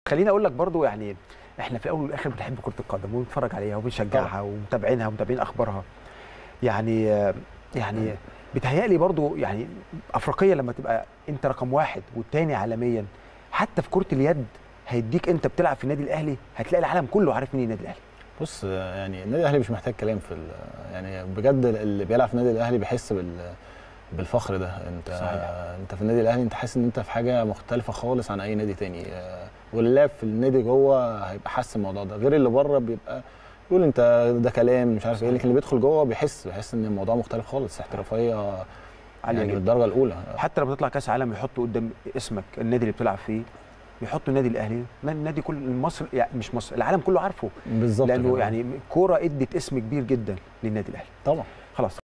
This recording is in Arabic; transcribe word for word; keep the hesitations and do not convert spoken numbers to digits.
خليني اقول لك برضو يعني احنا في الاول والاخر بنحب كره القدم وبنتفرج عليها وبنشجعها ومتابعينها ومتابعين اخبارها. يعني يعني بيتهيألي برضو يعني افريقيا لما تبقى انت رقم واحد والتاني عالميا، حتى في كره اليد هيديك انت بتلعب في النادي الاهلي هتلاقي العالم كله عارف مين النادي الاهلي. بص يعني النادي الاهلي مش محتاج كلام في يعني بجد اللي بيلعب في النادي الاهلي بيحس بال بالفخر ده. انت صحيح. انت في النادي الاهلي انت حاسس ان انت في حاجه مختلفه خالص عن اي نادي تاني، واللاعب في النادي جوه هيبقى حاسس الموضوع ده، غير اللي بره بيبقى يقول انت ده كلام مش عارف ايه، لكن اللي بيدخل جوه بيحس بيحس ان الموضوع مختلف خالص، احترافيه يعني من الدرجه الاولى. حتى لما تطلع كاس عالم يحطوا قدام اسمك النادي اللي بتلعب فيه، بيحطوا النادي الاهلي، النادي كل مصر يعني مش مصر العالم كله عارفه بالظبط، لانه يعني كوره ادت اسم كبير جدا للنادي الاهلي طبعا. خلاص.